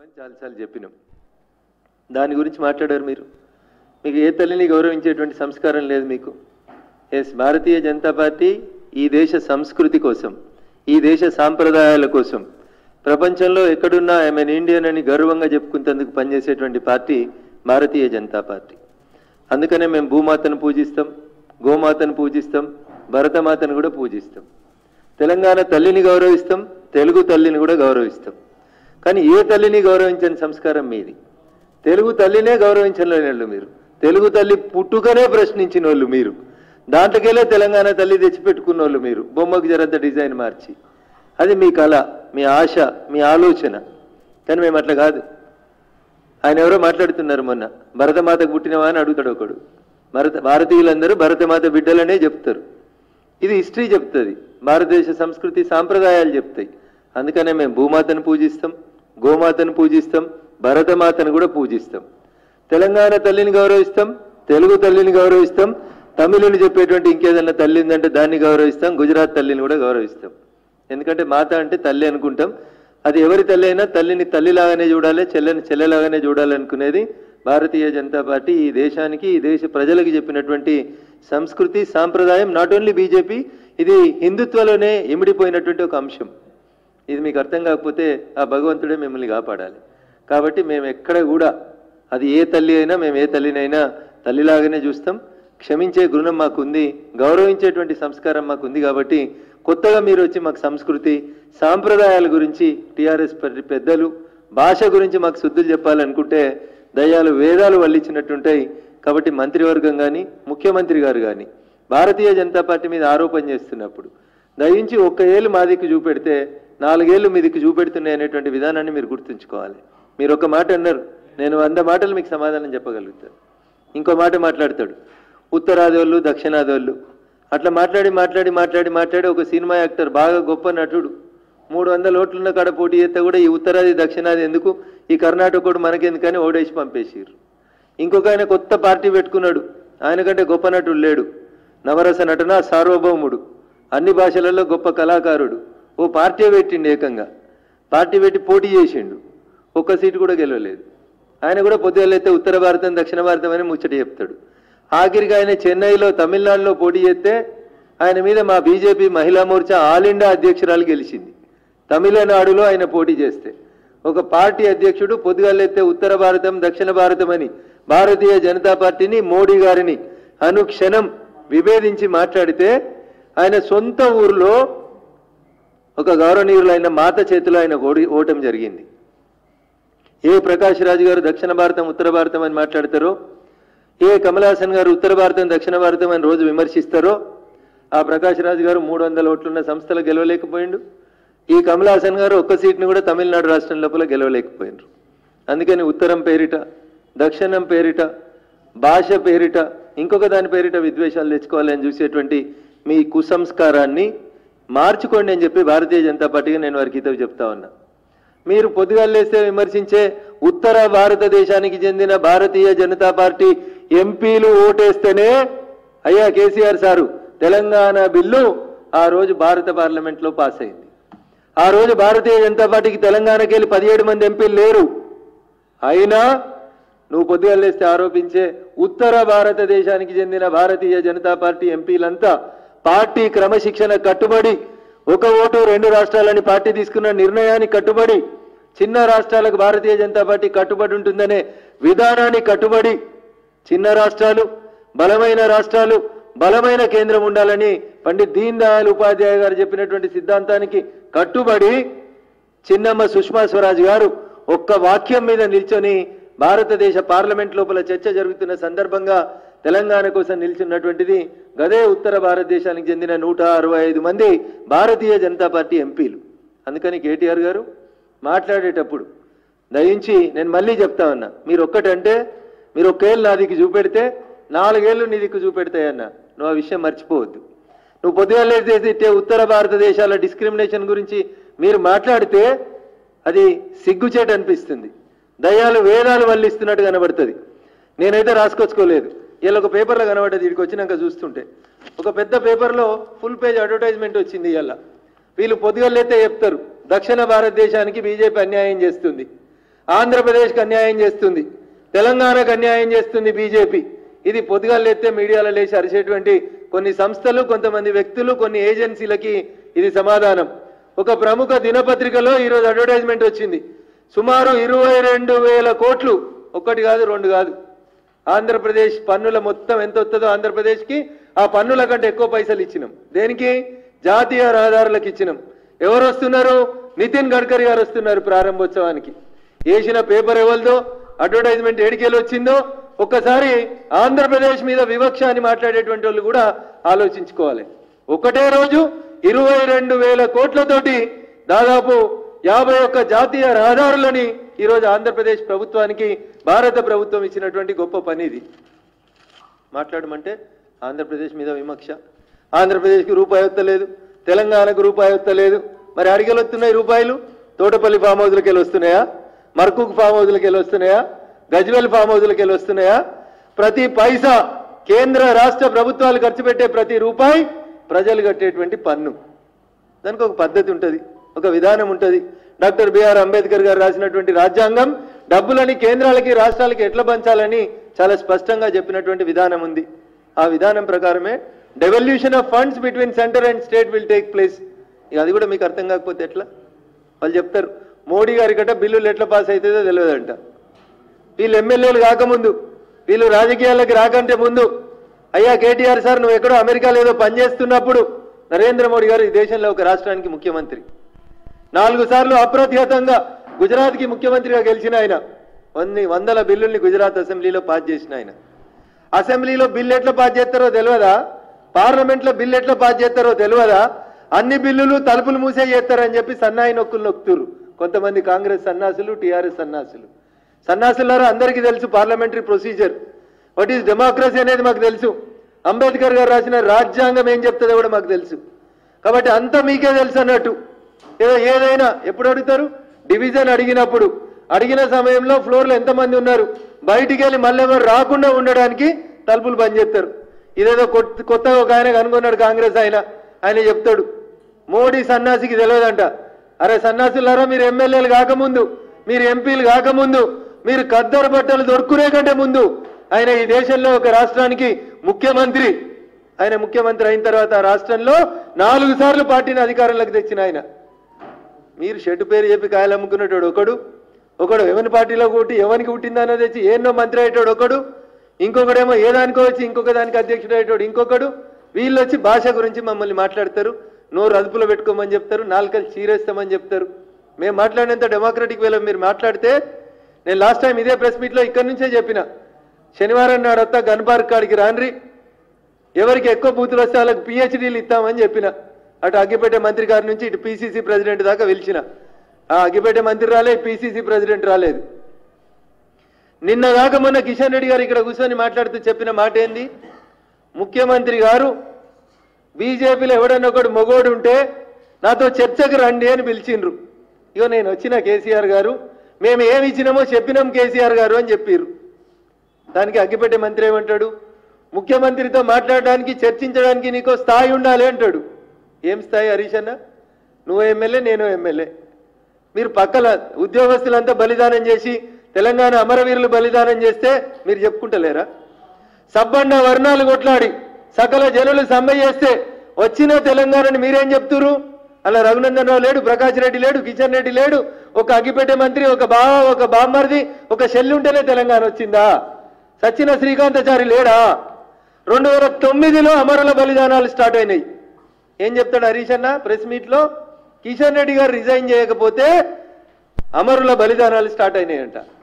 చాలాసార్లు చెప్పినాం. దాని గురించి మాట్లాడారు మీరు. మీకు ఏ తల్లిని గౌరవించేటువంటి సంస్కారం లేదు మీకు. ఎస్, భారతీయ జనతా పార్టీ ఈ దేశ సంస్కృతి కోసం, ఈ దేశ సాంప్రదాయాల కోసం ప్రపంచంలో ఎక్కడున్నా ఐఎమ్ ఎన్ ఇండియన్ అని గర్వంగా చెప్పుకునేందుకు పనిచేసేటువంటి పార్టీ భారతీయ జనతా పార్టీ. అందుకనే మేము భూమాతను పూజిస్తాం, గోమాతను పూజిస్తాం, భరతమాతను కూడా పూజిస్తాం. తెలంగాణ తల్లిని గౌరవిస్తాం, తెలుగు తల్లిని కూడా గౌరవిస్తాం. కానీ ఏ తల్లిని గౌరవించని సంస్కారం మీది. తెలుగు తల్లినే గౌరవించలేని వాళ్ళు మీరు. తెలుగు తల్లి పుట్టుకనే ప్రశ్నించిన వాళ్ళు మీరు. దాంట్లోకెళ్ళే తెలంగాణ తల్లి తెచ్చిపెట్టుకున్న వాళ్ళు మీరు. బొమ్మకు జరంత డిజైన్ మార్చి. అది మీ కళ, మీ ఆశ, మీ ఆలోచన. కానీ మేము అట్లా కాదు. ఆయన ఎవరో మాట్లాడుతున్నారు మొన్న, భరతమాతకు పుట్టినవా అని అడుగుతాడు ఒకడు. భారతీయులందరూ భరతమాత బిడ్డలనే చెప్తారు. ఇది హిస్టరీ చెప్తుంది, భారతదేశ సంస్కృతి సాంప్రదాయాలు చెప్తాయి. అందుకనే మేము భూమాతను పూజిస్తాం, గోమాతను పూజిస్తాం, భరతమాతను కూడా పూజిస్తాం. తెలంగాణ తల్లిని గౌరవిస్తాం, తెలుగు తల్లిని గౌరవిస్తాం, తమిళుని చెప్పేటువంటి ఇంకేదన్నా తల్లి ఉందంటే దాన్ని గౌరవిస్తాం, గుజరాత్ తల్లిని కూడా గౌరవిస్తాం. ఎందుకంటే మాత అంటే తల్లి అనుకుంటాం. అది ఎవరి తల్లి అయినా తల్లిని తల్లిలాగానే చూడాలి, చెల్లెని చెల్లెలాగానే చూడాలనుకునేది భారతీయ జనతా పార్టీ ఈ దేశానికి, ఈ దేశ ప్రజలకు చెప్పినటువంటి సంస్కృతి సాంప్రదాయం. నాట్ ఓన్లీ బీజేపీ, ఇది హిందుత్వలోనే ఇమిడిపోయినటువంటి ఒక అంశం. ఇది మీకు అర్థం కాకపోతే ఆ భగవంతుడే మిమ్మల్ని కాపాడాలి. కాబట్టి మేము ఎక్కడ కూడా, అది ఏ తల్లి అయినా, మేము ఏ తల్లినైనా తల్లిలాగానే చూస్తాం. క్షమించే గుణం మాకుంది, గౌరవించేటువంటి సంస్కారం మాకుంది. కాబట్టి కొత్తగా మీరు వచ్చి మాకు సంస్కృతి సాంప్రదాయాల గురించి, టీఆర్ఎస్ పెద్దలు భాష గురించి మాకు శుద్ధులు చెప్పాలనుకుంటే దయ్యాలు వేదాలు వల్లించినట్టుంటాయి. కాబట్టి మంత్రివర్గం కానీ, ముఖ్యమంత్రి గారు కానీ భారతీయ జనతా పార్టీ మీద ఆరోపణ చేస్తున్నప్పుడు దయించి ఒక్క ఏళ్ళు మా దిక్కు చూపెడితే 4 ఏళ్ళు మీ దిక్కు చూపెడుతున్నాయి అనేటువంటి విధానాన్ని మీరు గుర్తుంచుకోవాలి. మీరు ఒక మాట అన్నారు, నేను 100 మాటలు మీకు సమాధానం చెప్పగలుగుతాను. ఇంకో మాట మాట్లాడతాడు, ఉత్తరాదోళ్ళు దక్షిణాదోళ్ళు అట్లా మాట్లాడి మాట్లాడి మాట్లాడి మాట్లాడి ఒక సినిమా యాక్టర్, బాగా గొప్ప నటుడు, 300 ఓట్లున్న కాడ పోటీ చేస్తే కూడా ఈ ఉత్తరాది దక్షిణాది ఎందుకు, ఈ కర్ణాటకోడు మనకెందుకని ఓడేసి పంపేసిరు. ఇంకొక ఆయన కొత్త పార్టీ పెట్టుకున్నాడు, ఆయన కంటే గొప్ప నటుడు లేడు, నవరస నటన సార్వభౌముడు, అన్ని భాషలలో గొప్ప కళాకారుడు. ఓ పార్టీ పెట్టిండు, ఏకంగా పార్టీ పెట్టి పోటీ చేసిండు, ఒక్క సీటు కూడా గెలవలేదు. ఆయన కూడా పొద్దుగలైతే ఉత్తర భారతం దక్షిణ భారతం అని ముచ్చట చెప్తాడు. ఆఖరికి ఆయన చెన్నైలో తమిళనాడులో పోటీ చేస్తే ఆయన మీద మా బీజేపీ మహిళా మోర్చా ఆల్ ఇండియా అధ్యక్షురాలు గెలిచింది. తమిళనాడులో ఆయన పోటీ చేస్తే ఒక పార్టీ అధ్యక్షుడు పొద్దుగలైతే ఉత్తర భారతం దక్షిణ భారతం అని భారతీయ జనతా పార్టీని, మోడీ గారిని అనుక్షణం విభేదించి మాట్లాడితే ఆయన సొంత ఊర్లో ఒక గౌరవనీయులైన మాత చేతిలో ఆయన ఓటం జరిగింది. ఏ ప్రకాష్ రాజ్ గారు దక్షిణ భారతం ఉత్తర భారతం అని మాట్లాడతారో, ఏ కమల్ హాసన్ గారు ఉత్తర భారతం దక్షిణ భారతం అని రోజు విమర్శిస్తారో, ఆ ప్రకాష్ రాజ్ గారు 300 ఓట్లున్న సంస్థలు గెలవలేకపోయిండు. ఈ కమల్ హాసన్ గారు ఒక్క సీట్ని కూడా తమిళనాడు రాష్ట్రం లోపల గెలవలేకపోయినారు. అందుకని ఉత్తరం పేరిట, దక్షిణం పేరిట, భాష పేరిట, ఇంకొక దాని పేరిట విద్వేషాలు తెచ్చుకోవాలని చూసేటువంటి మీ కుసంస్కారాన్ని మార్చుకోండి అని చెప్పి భారతీయ జనతా పార్టీగా నేను వారికి హితవు చెప్తా ఉన్నా. మీరు పొద్దుగాలేస్తే విమర్శించే ఉత్తర భారతదేశానికి చెందిన భారతీయ జనతా పార్టీ ఎంపీలు ఓటేస్తేనే అయ్యా కేసీఆర్ సారు తెలంగాణ బిల్లు ఆ రోజు భారత పార్లమెంట్లో పాస్ అయింది. ఆ రోజు భారతీయ జనతా పార్టీకి తెలంగాణకి వెళ్ళి 17 మంది ఎంపీలు లేరు. అయినా నువ్వు పొద్దుగాలేస్తే ఆరోపించే ఉత్తర భారతదేశానికి చెందిన భారతీయ జనతా పార్టీ ఎంపీలంతా పార్టీ క్రమశిక్షణ కట్టుబడి, ఒక ఓటు 2 రాష్ట్రాలని పార్టీ తీసుకున్న నిర్ణయానికి కట్టుబడి, చిన్న రాష్ట్రాలకు భారతీయ జనతా పార్టీ కట్టుబడి ఉంటుందనే విధానాన్ని కట్టుబడి, చిన్న రాష్ట్రాలు బలమైన రాష్ట్రాలు బలమైన కేంద్రం ఉండాలని పండిత్ దీన్ దయాళ్ ఉపాధ్యాయ గారు చెప్పినటువంటి సిద్ధాంతానికి కట్టుబడి చిన్నమ్మ సుష్మా స్వరాజ్ గారు ఒక్క వాక్యం మీద నిల్చొని భారతదేశ పార్లమెంట్ లోపల చర్చ జరుగుతున్న సందర్భంగా తెలంగాణ కోసం నిల్చున్నటువంటిది గదే ఉత్తర భారతదేశానికి చెందిన 165 మంది భారతీయ జనతా పార్టీ ఎంపీలు. అందుకని కేటీఆర్ గారు మాట్లాడేటప్పుడు దయించి నేను మళ్ళీ చెప్తా ఉన్నా, మీరు ఒక్కటంటే మీరు ఒక్కేళ్ళు నా దిక్కు చూపెడితే 4 ఏళ్ళు నీ దిక్కు చూపెడతాయన్నా. నువ్వు ఆ విషయం మర్చిపోవద్దు. నువ్వు పొద్దుగాలేస్తే ఉత్తర భారతదేశాల డిస్క్రిమినేషన్ గురించి మీరు మాట్లాడితే అది సిగ్గుచేట అనిపిస్తుంది, దయ్యాలు వేదాలు వల్లిస్తున్నట్టు కనబడుతుంది. నేనైతే రాసుకొచ్చుకోలేదు, ఇలా ఒక పేపర్లో కనబడ్డది. వీడికి వచ్చినాక చూస్తుంటే ఒక పెద్ద పేపర్లో ఫుల్ పేజ్ అడ్వర్టైజ్మెంట్ వచ్చింది. ఇలా వీళ్ళు పొద్దుగలైతే చెప్తారు దక్షిణ భారతదేశానికి బీజేపీ అన్యాయం చేస్తుంది, ఆంధ్రప్రదేశ్కి అన్యాయం చేస్తుంది, తెలంగాణకు అన్యాయం చేస్తుంది బీజేపీ. ఇది పొద్దుగాలేస్తే మీడియాలో లేచి అరిచేటువంటి కొన్ని సంస్థలు, కొంతమంది వ్యక్తులు, కొన్ని ఏజెన్సీలకి ఇది సమాధానం. ఒక ప్రముఖ దినపత్రికలో ఈరోజు అడ్వర్టైజ్మెంట్ వచ్చింది. సుమారు 22,000 కోట్లు, ఒకటి కాదు రెండు కాదు, ఆంధ్రప్రదేశ్ పన్నుల మొత్తం ఎంత వస్తుందో ఆంధ్రప్రదేశ్కి ఆ పన్నుల కంటే ఎక్కువ పైసలు ఇచ్చినాం. దేనికి? జాతీయ రహదారులకు ఇచ్చినాం. ఎవరు వస్తున్నారు? నితిన్ గడ్కరీ గారు వస్తున్నారు ప్రారంభోత్సవానికి. వేసిన పేపర్ ఎవరిదో, అడ్వర్టైజ్మెంట్ ఏడికేలు వచ్చిందో ఒక్కసారి ఆంధ్రప్రదేశ్ మీద వివక్ష అని మాట్లాడేటువంటి వాళ్ళు కూడా ఆలోచించుకోవాలి. ఒకటే రోజు 22,000 కోట్లతోటి దాదాపు 51 జాతీయ రహదారులని ఈరోజు ఆంధ్రప్రదేశ్ ప్రభుత్వానికి భారత ప్రభుత్వం ఇచ్చినటువంటి గొప్ప పని ఇది. మాట్లాడమంటే ఆంధ్రప్రదేశ్ మీద వివక్ష. ఆంధ్రప్రదేశ్కి రూపాయి వస్తలేదు, తెలంగాణకు రూపాయి వస్తలేదు. మరి అడిగలు వస్తున్నాయి రూపాయలు? తోటపల్లి ఫామ్ హౌస్లకి వెళ్ళి వస్తున్నాయా? మర్కుక్ ఫామ్ హౌస్లకి వెళ్ళి వస్తున్నాయా? గజ్వెల్ ఫామ్ హౌస్లకి వెళ్ళి వస్తున్నాయా? ప్రతి పైసా కేంద్ర రాష్ట్ర ప్రభుత్వాలు ఖర్చు పెట్టే ప్రతి రూపాయి ప్రజలు కట్టేటువంటి పన్ను. దానికి ఒక పద్ధతి ఉంటుంది, ఒక విధానం ఉంటుంది. డాక్టర్ బిఆర్ అంబేద్కర్ గారు రాసినటువంటి రాజ్యాంగం డబ్బులని కేంద్రాలకి రాష్ట్రాలకి ఎట్లా పంచాలని చాలా స్పష్టంగా చెప్పినటువంటి విధానం ఉంది. ఆ విధానం ప్రకారమే devolution of funds between centre and state will take place. ఇక అది కూడా మీకు అర్థం కాకపోతే ఎట్లా? వాళ్ళు చెప్తారు మోడీ గారి గట్ట బిల్లులు ఎట్లా పాస్ అవుతుందో తెలియదంట. వీళ్ళు ఎమ్మెల్యేలు కాకముందు, వీళ్ళు రాజకీయాలకు రాకంటే ముందు, అయ్యా కేటీఆర్ సార్ నువ్వు ఎక్కడో అమెరికాలో ఏదో పనిచేస్తున్నప్పుడు నరేంద్ర మోడీ గారు ఈ దేశంలో ఒక రాష్ట్రానికి ముఖ్యమంత్రి, 4 సార్లు అప్రతిహతంగా గుజరాత్కి ముఖ్యమంత్రిగా గెలిచిన ఆయన, వందల బిల్లుల్ని గుజరాత్ అసెంబ్లీలో పాస్ చేసిన ఆయన. అసెంబ్లీలో బిల్లు ఎట్లా పాస్ చేస్తారో తెలియదా? పార్లమెంట్లో బిల్లు ఎట్లా పాస్ చేస్తారో తెలియదా? అన్ని బిల్లులు తలుపులు మూసే చేస్తారని చెప్పి సన్నాయి నొక్కులు నొక్కుతురు కొంతమంది కాంగ్రెస్ సన్నాసులు, టీఆర్ఎస్ సన్నాసులు. సన్నాసులారా అందరికీ తెలుసు parliamentary procedure, what is democracy అనేది మాకు తెలుసు. అంబేద్కర్ గారు రాసిన రాజ్యాంగం ఏం చెప్తుందో కూడా మాకు తెలుసు. కాబట్టి అంతా మీకే తెలుసు అన్నట్టు. ఏదైనా ఎప్పుడు అడుగుతారు? డివిజన్ అడిగినప్పుడు, అడిగిన సమయంలో ఫ్లోర్లో ఎంతమంది ఉన్నారు, బయటికి వెళ్ళి మళ్ళీ ఎవరు రాకుండా ఉండడానికి తలుపులు బంద్ చేస్తారు. ఇదేదో కొత్తగా ఒక ఆయన కనుగొన్నాడు కాంగ్రెస్ ఆయన చెప్తాడు మోడీ సన్నాసికి తెలియదంట. అరే సన్నాసులారా, మీరు ఎమ్మెల్యేలు కాకముందు, మీరు ఎంపీలు కాకముందు, మీరు ఖద్దరు బట్టలు దొరుకునే కంటే ముందు ఆయన ఈ దేశంలో ఒక రాష్ట్రానికి ముఖ్యమంత్రి. ఆయన ముఖ్యమంత్రి అయిన తర్వాత ఆ రాష్ట్రంలో 4 సార్లు పార్టీని అధికారంలోకి తెచ్చిన ఆయన. మీరు షెట్టు పేరు చెప్పి కాయలు అమ్ముకునేటోడు ఒకడు ఎవరి పార్టీలో కూటి ఎవరికి పుట్టిందనో తెచ్చి ఏన్నో మంత్రి అయ్యేటోడు ఒకడు, ఇంకొకడేమో ఏదానికో వచ్చి ఇంకొక దానికి అధ్యక్షుడు అయ్యేటోడు ఇంకొకడు. వీళ్ళు వచ్చి భాష గురించి మమ్మల్ని మాట్లాడతారు, నోరు అదుపులో పెట్టుకోమని చెప్తారు, నాలుకలు చీరేస్తామని చెప్తారు. మేము మాట్లాడినంత డెమోక్రటిక్ వేలో మీరు మాట్లాడితే, నేను లాస్ట్ టైం ఇదే ప్రెస్ మీట్లో ఇక్కడి నుంచే చెప్పిన, శనివారం నాడు వస్తా గన్ పార్క్ కాడికి రాన్రి, ఎవరికి ఎక్కువ బూతులు వస్తే వాళ్ళకి పిహెచ్డీలు ఇస్తామని చెప్పిన. అటు అగ్గిపేట మంత్రి గారి నుంచి ఇటు పిసిసి ప్రెసిడెంట్ దాకా పిలిచిన. ఆ అగ్గిపేట మంత్రి రాలేదు, పిసిసి ప్రెసిడెంట్ రాలేదు. నిన్న దాకా మొన్న కిషన్ రెడ్డి గారు ఇక్కడ కూర్చొని మాట్లాడుతూ చెప్పిన మాట ఏంది? ముఖ్యమంత్రి గారు బీజేపీలో ఎవడన్నా ఒకడు మొగోడు ఉంటే నాతో చర్చకు రండి అని పిలిచిండ్రు. ఇగో నేను వచ్చిన కేసీఆర్ గారు, మేము ఏమి ఇచ్చినామో చెప్పినాం కేసీఆర్ గారు అని చెప్పిర్రు. దానికి అగ్గిపెట్టే మంత్రి ఏమంటాడు? ముఖ్యమంత్రితో మాట్లాడడానికి చర్చించడానికి నీకో స్థాయి ఉండాలి అంటాడు. ఏం స్థాయి హరీష్ అన్న? నువ్వు ఎమ్మెల్యే, నేను ఎమ్మెల్యే. మీరు పక్కల ఉద్యోగస్తులంతా బలిదానం చేసి తెలంగాణ అమరవీరులు బలిదానం చేస్తే మీరు చెప్పుకుంటలేరా? సబ్బండ వర్ణాలు కొట్లాడి సకల జనులు సమ్మె చేస్తే వచ్చిన తెలంగాణని మీరేం చెప్తురు? అలా రఘునందన్ రావు లేడు, ప్రకాష్ రెడ్డి లేడు, కిషన్ రెడ్డి లేడు, ఒక అగ్గిపెట్టే మంత్రి, ఒక బావ, ఒక బామ్మర్ది, ఒక షెల్లు ఉంటేనే తెలంగాణ వచ్చిందా? సచిన శ్రీకాంతాచారి లేడా? 2009లో అమరుల బలిదానాలు స్టార్ట్ అయినాయి. ఏం చెప్తాడు హరీష్ అన్న ప్రెస్ మీట్లో? కిషన్ రెడ్డి గారు రిజైన్ చేయకపోతే అమరుల బలిదానాలు స్టార్ట్ అయినాయంట.